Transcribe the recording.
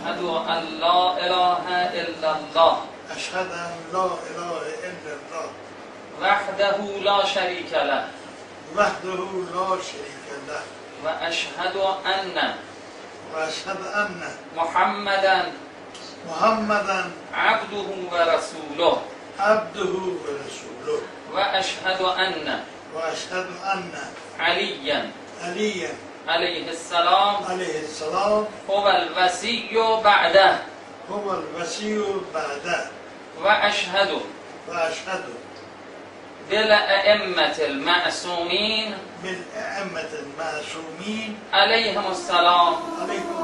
أشهد أن لا إله إلا الله أشهد أن لا إله إلا الله وحده لا شريك له وحده لا شريك له وأشهد أن محمدا عبده ورسوله عبده ورسوله وأشهد أن عليا عليه السلام هو الوصي بعده وأشهد بالأئمة المعصومين عليهم السلام